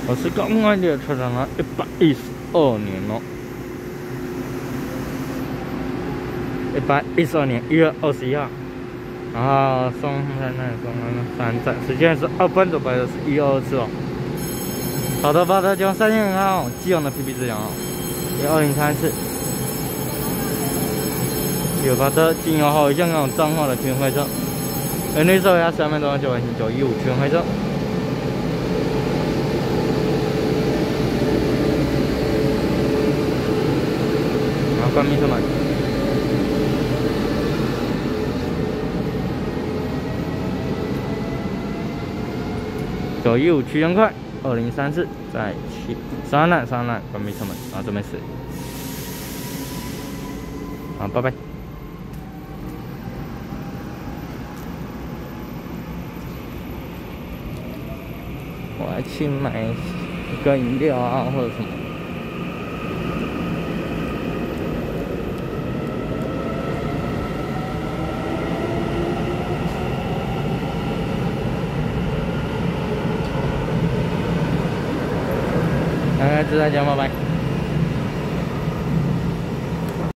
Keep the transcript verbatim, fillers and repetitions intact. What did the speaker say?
我是刚买的车长了，一百一十二年哦，一百一十二年一月二十一号，然后松山那松山站，时间是二分左右的，是一二二次哦。好的，发的就三千元哦，既用的 P P 质量哦，一二零三次。有发的经由后香港账号的全回车，原绿色压三分钟九百九一五全回车。 关闭车门。九一五区间快，二零三四在七三栏三栏关闭车门，啊这边是，好拜拜。我要去买一个饮料啊或者什么。 大家知道讲拜拜。